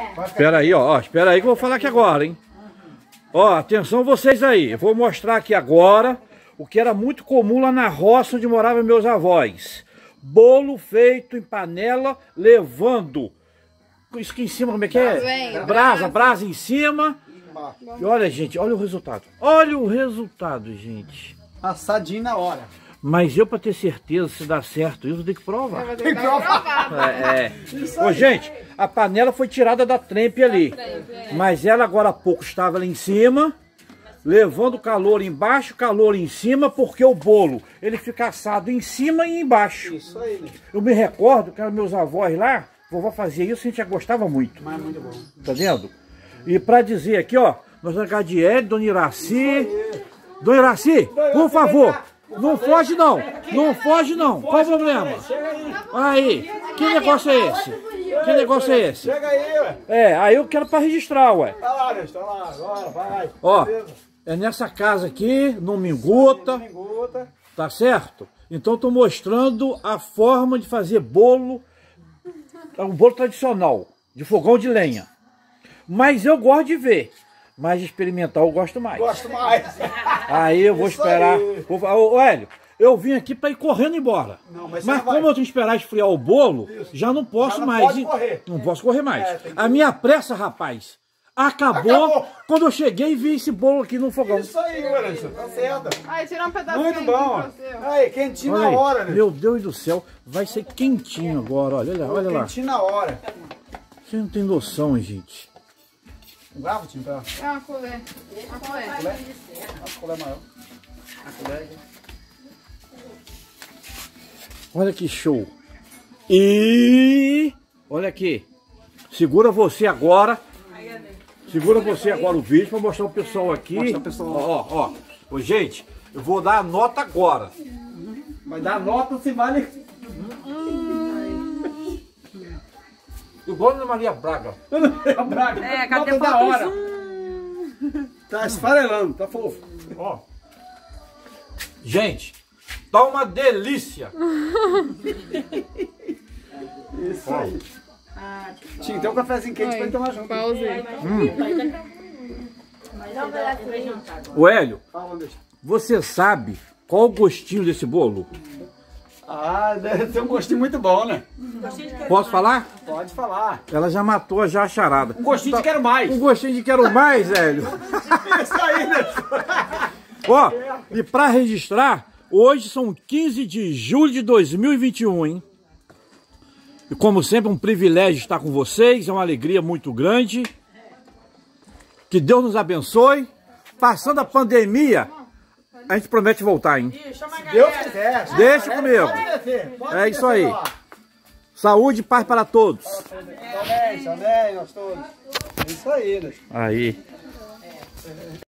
Espera aí, ó. Espera aí que eu vou falar aqui agora, hein? Ó, atenção vocês aí. Eu vou mostrar aqui agora o que era muito comum lá na roça onde moravam meus avós. Bolo feito em panela, levando... Isso aqui em cima, como é que é? Brasa em cima. E olha, gente, olha o resultado. Olha o resultado, gente. Assadinho na hora. Mas eu, para ter certeza se dá certo isso, eu tenho que provar. Tem que provar. Ô, gente, a panela foi tirada da trempe ali. Mas ela agora há pouco estava lá em cima, levando calor embaixo, calor em cima, porque o bolo, ele fica assado em cima e embaixo. Isso aí, né? Eu me recordo que eram meus avós lá, vovó fazia isso, a gente já gostava muito. Mas muito bom. Tá vendo? E para dizer aqui, ó, nós somos Gadiel, Dona Iraci. Dona Iraci, por favor, não foge não. Não foge não. Qual o problema? Aí, que negócio é esse? Que negócio é esse? Chega aí, ué. Aí eu quero para registrar, ué. Tá lá, Deus, tá lá. Agora, vai. Ó, é nessa casa aqui, no Minguta, tá certo? Então eu tô mostrando a forma de fazer bolo, um bolo tradicional, de fogão de lenha. Mas eu gosto de ver, mas de experimentar eu gosto mais. Gosto mais. Aí eu vou esperar. Ô, Hélio, eu vim aqui para ir correndo embora. Não, mas como eu tenho que esperar esfriar o bolo, já não posso mais. Pode correr. Não posso correr mais. A minha pressa, rapaz, acabou quando eu cheguei e vi esse bolo aqui no fogão. Isso aí, Lourenço, tá certo. Aí, tirar um pedacinho. Muito bom. Aí, quentinho Olha na aí. hora, né? Meu Deus do céu, vai ser quentinho agora, olha lá. Quentinho na hora. Você não tem noção, gente. Bravo, time, tá? É uma colher. Uma colher. A colher maior. A colher. Olha que show. E olha aqui. Segura você agora. Segura você agora o vídeo para mostrar o pessoal aqui. Mostrar o pessoal. Ó. Ô, gente, eu vou dar a nota agora. Vai dar nota se vale. Igual na Maria Braga. Braga. Cadê da hora? Tá esfarelando, tá fofo. Ó. Gente, tá uma delícia. Isso aí. Tinha que ter um cafezinho quente pra gente tomar junto. Pausei. Ô, Hélio, você sabe qual o gostinho desse bolo? Ah, deve ter um gostinho muito bom, né? Posso falar? Pode falar. Ela já matou já a charada. Um gostinho de quero mais. Um gostinho de quero mais, Hélio. Isso aí, né? Ó, e para registrar, hoje são 15 de julho de 2021, hein? E como sempre, um privilégio estar com vocês, é uma alegria muito grande. Que Deus nos abençoe. Passando a pandemia, a gente promete voltar, hein? Deus quiser. Deixa comigo. É isso aí. Saúde e paz para todos. Amém, nós todos. É isso aí, né? Aí.